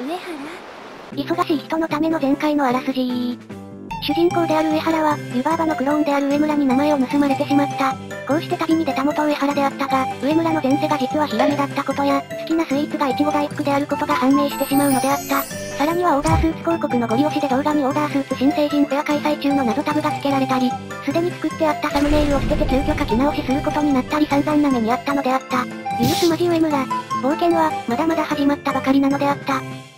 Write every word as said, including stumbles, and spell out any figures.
上原。 忙しい人のための前回のあらすじ。主人公である上原は、湯婆婆のクローンである上村に名前を盗まれてしまった。こうして旅に出た元上原であったが、上村の前世が実はヒラメだったことや、好きなスイーツがイチゴ大福であることが判明してしまうのであった。さらにはオーダースーツ広告のご利用しで動画にオーダースーツ新成人フェア開催中の謎タグが付けられたり、すでに作ってあったサムネイルを捨てて急遽書き直しすることになったり散々な目にあったのであった。許すまじ上村。冒険は、まだまだ始まったばかりなのであった。